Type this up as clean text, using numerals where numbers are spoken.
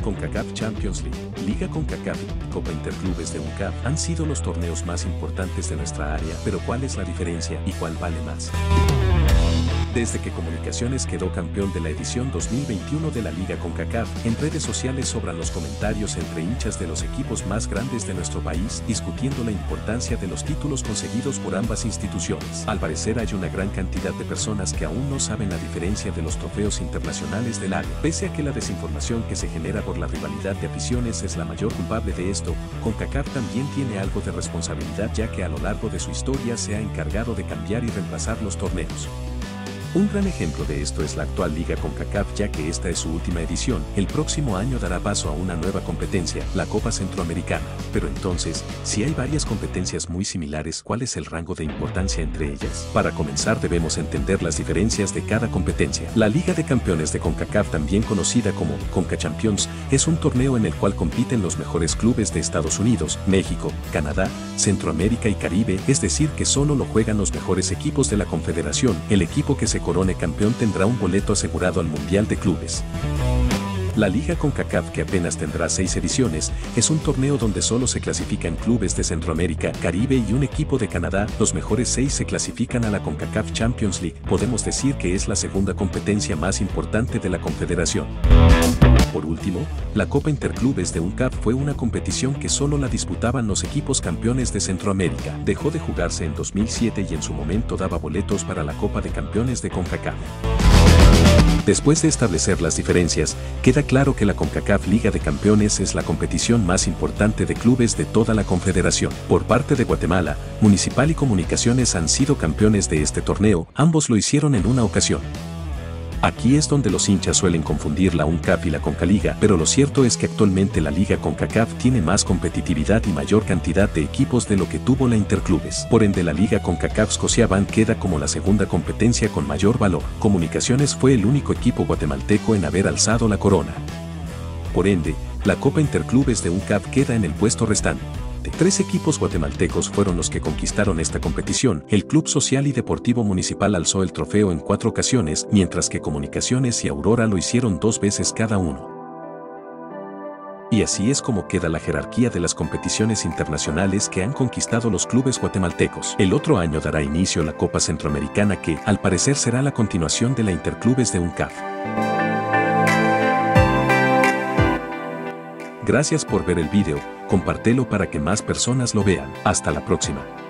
CONCACAF Champions League, Liga CONCACAF y Copa Interclubes de UNCAF han sido los torneos más importantes de nuestra área, pero ¿cuál es la diferencia y cuál vale más? Desde que Comunicaciones quedó campeón de la edición 2021 de la Liga CONCACAF, en redes sociales sobran los comentarios entre hinchas de los equipos más grandes de nuestro país, discutiendo la importancia de los títulos conseguidos por ambas instituciones. Al parecer hay una gran cantidad de personas que aún no saben la diferencia de los trofeos internacionales del área. Pese a que la desinformación que se genera por la rivalidad de aficiones es la mayor culpable de esto, CONCACAF también tiene algo de responsabilidad, ya que a lo largo de su historia se ha encargado de cambiar y reemplazar los torneos. Un gran ejemplo de esto es la actual Liga CONCACAF, ya que esta es su última edición. El próximo año dará paso a una nueva competencia, la Copa Centroamericana. Pero entonces, si hay varias competencias muy similares, ¿cuál es el rango de importancia entre ellas? Para comenzar debemos entender las diferencias de cada competencia. La Liga de Campeones de CONCACAF, también conocida como CONCACHAMPIONS, es un torneo en el cual compiten los mejores clubes de Estados Unidos, México, Canadá, Centroamérica y Caribe, es decir que solo lo juegan los mejores equipos de la confederación. El equipo que se corone campeón tendrá un boleto asegurado al Mundial de Clubes. La Liga CONCACAF, que apenas tendrá 6 ediciones, es un torneo donde solo se clasifican clubes de Centroamérica, Caribe y un equipo de Canadá. Los mejores 6 se clasifican a la CONCACAF Champions League. Podemos decir que es la segunda competencia más importante de la confederación. Por último, la Copa Interclubes de UNCAF fue una competición que solo la disputaban los equipos campeones de Centroamérica. Dejó de jugarse en 2007 y en su momento daba boletos para la Copa de Campeones de CONCACAF. Después de establecer las diferencias, queda claro que la CONCACAF Liga de Campeones es la competición más importante de clubes de toda la confederación. Por parte de Guatemala, Municipal y Comunicaciones han sido campeones de este torneo, ambos lo hicieron en una ocasión. Aquí es donde los hinchas suelen confundir la UNCAF y la CONCALIGA, pero lo cierto es que actualmente la Liga CONCACAF tiene más competitividad y mayor cantidad de equipos de lo que tuvo la Interclubes. Por ende, la Liga CONCACAF Scotiabank queda como la segunda competencia con mayor valor. Comunicaciones fue el único equipo guatemalteco en haber alzado la corona. Por ende, la Copa Interclubes de UNCAF queda en el puesto restante. 3 equipos guatemaltecos fueron los que conquistaron esta competición. El Club Social y Deportivo Municipal alzó el trofeo en 4 ocasiones, mientras que Comunicaciones y Aurora lo hicieron 2 veces cada uno. Y así es como queda la jerarquía de las competiciones internacionales que han conquistado los clubes guatemaltecos. El otro año dará inicio la Copa Centroamericana, que, al parecer, será la continuación de la Interclubes de UNCAF. Gracias por ver el video, compártelo para que más personas lo vean. Hasta la próxima.